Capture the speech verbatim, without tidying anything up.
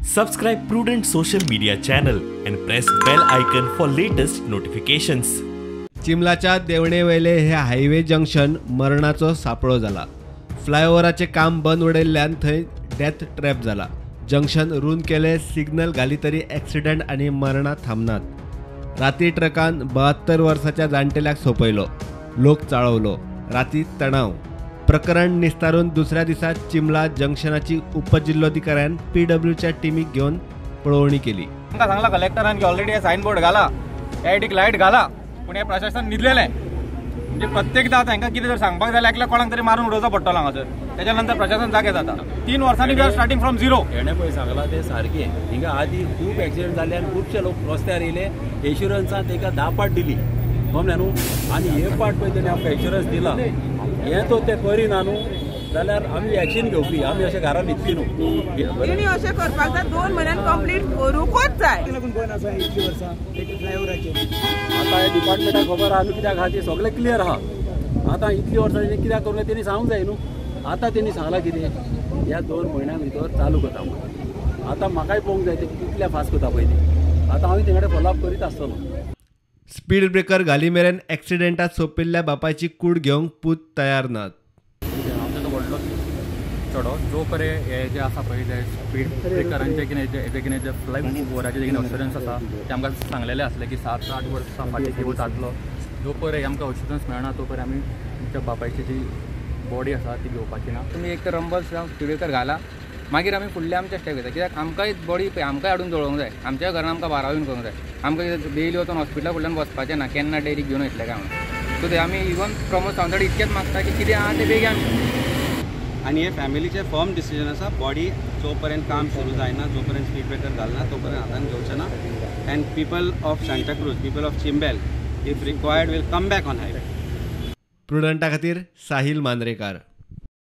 Subscribe Prudent social media channel and press bell icon for latest notifications. चिमलाच्या देवणेवेले हे highway junction मरणाचो सापळो जाला। फ्लायओव्हराचे काम बंद उडयल्ल्यान थंय डेथ ट्रॅप जाला। जंक्शन रूंद केले, सिग्नल घाली तरी ॲक्सिडेंट आणि मरणां थांबनात। राती ट्रकान बहात्तर वर्साच्या जाणटेल्याक सोपयलो, लोक चाळवलो, राती तणाव। प्रकरण निस्तारून दुसऱ्या दिसा चिमला जंक्शनाची उपजिल्लोधिकाऱ्यान पीडब्ल्यूच्या टीमीक घेऊन पळवणी केली। आमकां सांगला कलेक्टरान की ऑलरेडी साइन बोर्ड घाला, एडिक लाईट घाला, पण हे प्रशासन न्हिदलेलें। म्हणजे प्रत्येकदा तांकां कितें जर सांगपाक जाल्यार एकल्या कोणाक तरी मारून उडोवचो पडटलो हांगासर, त्याच्यानंतर प्रशासन जागे जाता। तीन वर्सांनी we are starting from zero. हेणे पळय सांगला ते सारकें, हिंगा आदी खूब एक्सिडेंट जाले आनी खुबशे लोक रस्त्यार येयले। इन्शुरन्सान ताका धा पाट दिली, गमलें न्हू, आनी हे पाट पळय तेणे आमकां इन्शुरन्स दिला। हे तो ते करिना न्हू जाल्यार आमी एक्शन घेवपी, आमी अशें घरान न्हिदपी न्हू। तेणी अशें करपाक जाय, दोन म्हयन्यान कंप्लीट करूंकूच जाय। आतां हे डिपार्टमेंटाक खबर आहा न्हू कित्याक आहा ती सगळें क्लियर आहा। आतां इतली वर्सां कित्याक करूं तेणी सांगूंक जाय न्हू। आतां तेणी सांगलां कितें, ह्या दोन म्हयन्यां भितर चालू करता म्हणून। आतां म्हाकाय पळोवंक जाय ते कितल्या फास्ट करता पळय ती। आतां हांव तेंगडे फॉलोअप करीत आसतलो। स्पीड ब्रेकर घाली मेरेन ॲक्सिडेंटात सोंपिल्ल्या बापायची कूड घेवंक पूत तयार नात। आमचो तो व्हडलो चडो जो पर्यंत हे जे आसा पळय ते स्पीड ब्रेकरांचे कितें जे कितें जे फ्लाय ओवराचे जे कितें इन्शुरन्स आसा ते आमकां सांगलेलें आसलें की सात आठ वर्सां फाटीं केवळ जातलो। जो पर्यंत आमकां इन्शुरन्स मेळना तो पर्यंत आमी आमच्या बापायची जी बॉडी आसा ती घेवपाची ना। तुमी एक तर रंबल्स जावं स्पीड ब्रेकर घाला, मागीर आमी फुडले आमचे स्टेप घेता। कित्याक आमकांय बॉडी आमकांय हाडून दवरूंक जाय, आमच्या घरान आमकां बारावीन करूंक जाय। आमकां डेली वचून हॉस्पिटला फुडल्यान वचपाचें ना, केन्ना डेली घेवन वयतले काय म्हणून। सो ते आमी इवन प्रमोद सावंतवाडी इतकेंच मागता की कितें आहा तें बेगीन आणि हे फॅमिलीचे फर्म डिसिजन आसा, बॉडी जो पर्यंत काम सुरू जायना, जो पर्यंत स्पीड ब्रेकर घालना तो पर्यंत हातान घेवचें ना। And people of Santa Cruz, people of Chimbel, if required will come back on highway. प्रुडंटा खातीर साहिल मांद्रेकार।